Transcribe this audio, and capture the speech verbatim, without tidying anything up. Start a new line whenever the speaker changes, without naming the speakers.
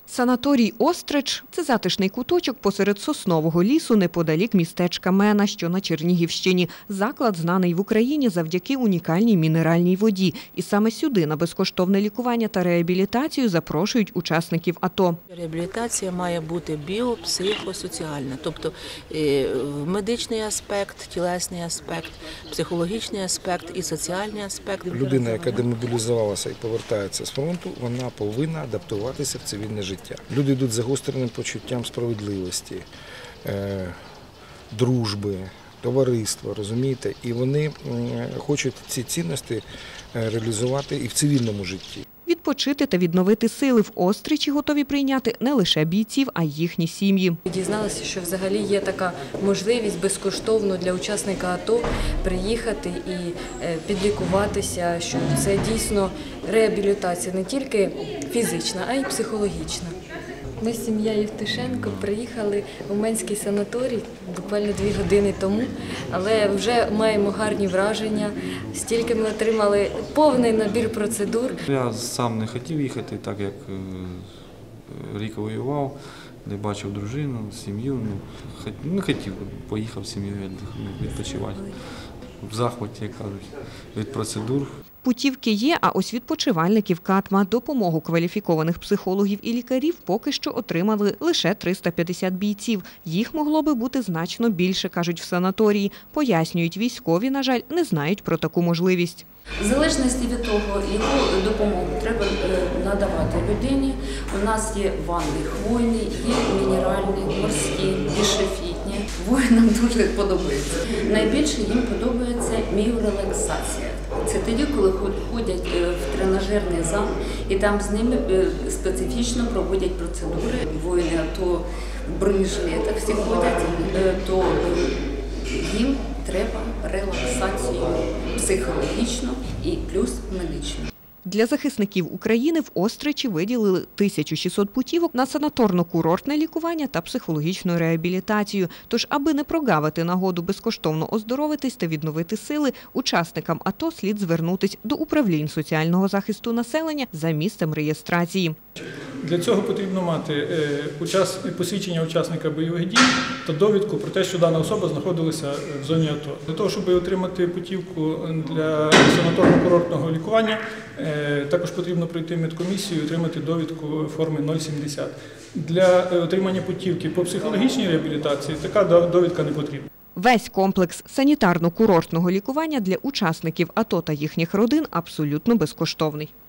Санаторій «Острич» – це затишний куточок посеред соснового лісу неподалік містечка Мена, що на Чернігівщині. Заклад знаний в Україні завдяки унікальній мінеральній воді. І саме сюди на безкоштовне лікування та реабілітацію запрошують учасників АТО.
Реабілітація має бути біо-, психосоціальна, тобто медичний аспект, тілесний аспект, психологічний аспект і соціальний аспект.
Людина, яка демобілізувалася і повертається з фронту, вона повинна адаптуватися в цивільне життя. Люди йдуть з загостреним почуттям справедливості, дружби, товариства, розумієте? І вони хочуть ці цінності реалізувати і в цивільному житті.
Відпочити та відновити сили в Остричі готові прийняти не лише бійців, а й їхні сім'ї.
Дізналася, що взагалі є така можливість безкоштовно для учасника АТО приїхати і підлікуватися, що це дійсно реабілітація не тільки фізична, а й психологічна. Ми з сім'єю Євтушенко приїхали в Уманський санаторій буквально дві години тому, але вже маємо гарні враження, стільки ми отримали повний набір процедур.
Я сам не хотів їхати, так як рік воював, де бачив дружину, сім'ю, не хотів, поїхав з сім'єю відпочивати. В захваті, як кажуть, від процедур.
Путівки є, а ось відпочивальників Катма допомогу кваліфікованих психологів і лікарів поки що отримали лише триста п'ятдесят бійців. Їх могло би бути значно більше, кажуть в санаторії. Пояснюють, військові, на жаль, не знають про таку можливість.
В залежності від того, яку допомогу треба надавати людині, у нас є ванни хвойні, є мінеральні, морські, бішофітні. Воїнам дуже подобається. Найбільше їм подобається міорелаксація. Це тоді, коли ходять в тренажерний зал і там з ними специфічно проводять процедури. Воїни АТО в бронежилетах всі ходять, то їм треба релаксацію психологічну і плюс медичну.
Для захисників України в Остричі виділили тисячу шістсот путівок на санаторно-курортне лікування та психологічну реабілітацію. Тож, аби не прогавити нагоду безкоштовно оздоровитись та відновити сили, учасникам АТО слід звернутись до управлінь соціального захисту населення за місцем реєстрації.
Для цього потрібно мати посвідчення учасника бойових дій та довідку про те, що дана особа знаходилася в зоні АТО. Для того, щоб отримати путівку для санаторно-курортного лікування, також потрібно пройти медкомісію і отримати довідку форми нуль сімдесят. Для отримання путівки по психологічній реабілітації така довідка не потрібна.
Весь комплекс санітарно-курортного лікування для учасників АТО та їхніх родин абсолютно безкоштовний.